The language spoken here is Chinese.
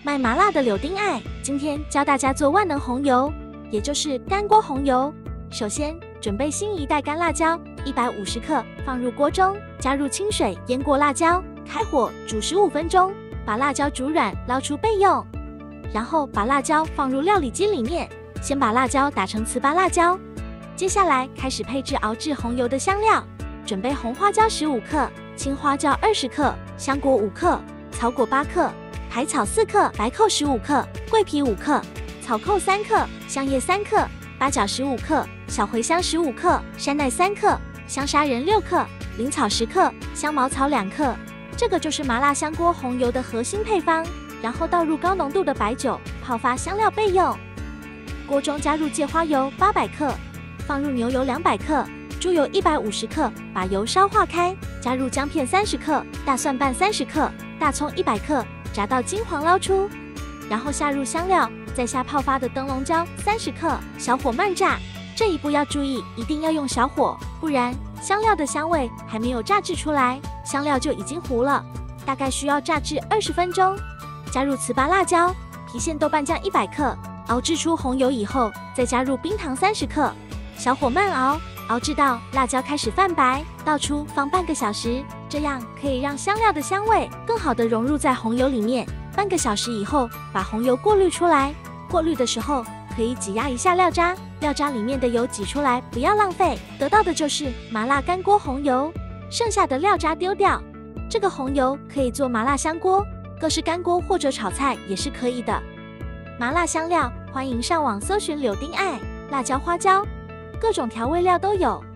卖麻辣的柳丁爱，今天教大家做万能红油，也就是干锅红油。首先准备新一袋干辣椒150克，放入锅中，加入清水腌过辣椒，开火煮15分钟，把辣椒煮软，捞出备用。然后把辣椒放入料理机里面，先把辣椒打成糍粑辣椒。接下来开始配置熬制红油的香料，准备红花椒15克，青花椒20克，香果5克，草果8克。海草4克，白蔻15克，桂皮5克，草蔻3克，香叶3克，八角15克，小茴香15克，山奈3克，香砂仁6克，灵草10克，香茅草2克。这个就是麻辣香锅红油的核心配方。然后倒入高浓度的白酒，泡发香料备用。锅中加入芥花油800克，放入牛油200克，猪油150克，把油烧化开，加入姜片30克，大蒜瓣30克，大葱100克。炸到金黄捞出，然后下入香料，再下泡发的灯笼椒30克，小火慢炸。这一步要注意，一定要用小火，不然香料的香味还没有炸制出来，香料就已经糊了。大概需要炸至20分钟。加入糍粑辣椒、郫县豆瓣酱100克，熬制出红油以后，再加入冰糖30克，小火慢熬，熬制到辣椒开始泛白，倒出放半个小时。这样可以让香料的香味更好的融入在红油里面。半个小时以后，把红油过滤出来。过滤的时候可以挤压一下料渣，料渣里面的油挤出来，不要浪费，得到的就是麻辣干锅红油。剩下的料渣丢掉。这个红油可以做麻辣香锅，各式干锅或者炒菜也是可以的。麻辣香料，欢迎上网搜寻柳丁爱、辣椒、花椒，各种调味料都有。